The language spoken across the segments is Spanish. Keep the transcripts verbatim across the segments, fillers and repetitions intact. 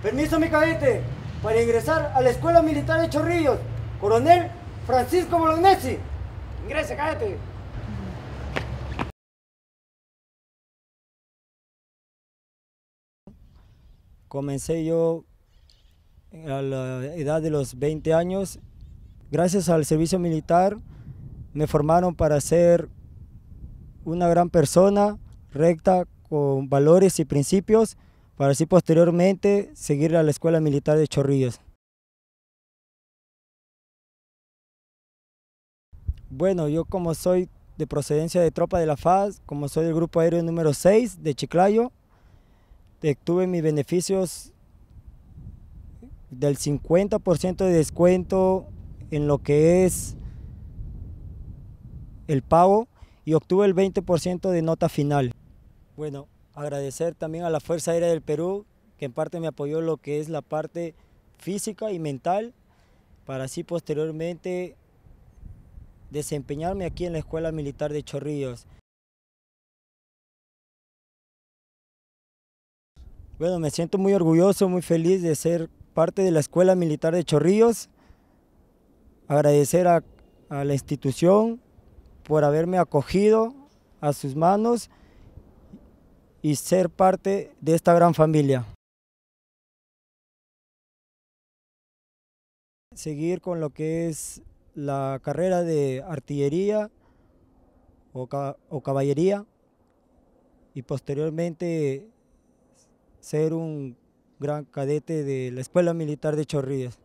Permiso, mi cadete, para ingresar a la Escuela Militar de Chorrillos. Coronel Francisco Bolognesi. Ingrese, cadete. Comencé yo a la edad de los veinte años. Gracias al servicio militar me formaron para ser una gran persona, recta, con valores y principios, para así posteriormente seguir a la Escuela Militar de Chorrillos. Bueno, yo como soy de procedencia de tropa de la F A S, como soy del grupo aéreo número seis de Chiclayo, tuve mis beneficios del cincuenta por ciento de descuento en lo que es el pago y obtuve el veinte por ciento de nota final. Bueno, agradecer también a la Fuerza Aérea del Perú, que en parte me apoyó lo que es la parte física y mental, para así posteriormente desempeñarme aquí en la Escuela Militar de Chorrillos. Bueno, me siento muy orgulloso, muy feliz de ser parte de la Escuela Militar de Chorrillos. Agradecer a, a la institución por haberme acogido a sus manos y ser parte de esta gran familia. Seguir con lo que es la carrera de artillería o, o caballería y posteriormente ser un gran cadete de la Escuela Militar de Chorrillos.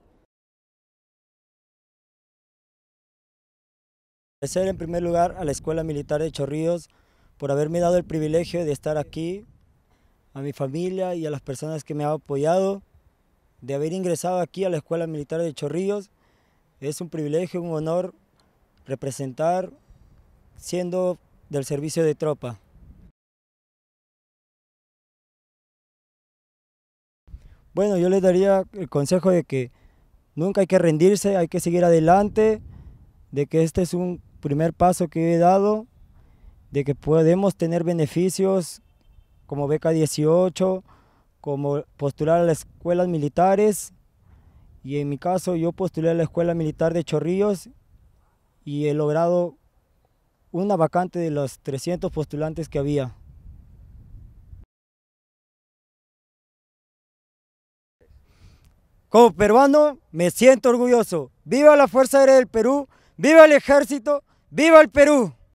Agradecer en primer lugar a la Escuela Militar de Chorrillos por haberme dado el privilegio de estar aquí, a mi familia y a las personas que me han apoyado, de haber ingresado aquí a la Escuela Militar de Chorrillos. Es un privilegio, un honor representar siendo del servicio de tropa. Bueno, yo les daría el consejo de que nunca hay que rendirse, hay que seguir adelante, de que este es un primer paso que he dado, de que podemos tener beneficios como beca dieciocho, como postular a las escuelas militares, y en mi caso yo postulé a la Escuela Militar de Chorrillos y he logrado una vacante de los trescientos postulantes que había. Como peruano me siento orgulloso. ¡Viva la Fuerza Aérea del Perú! ¡Viva el Ejército! ¡Viva el Perú!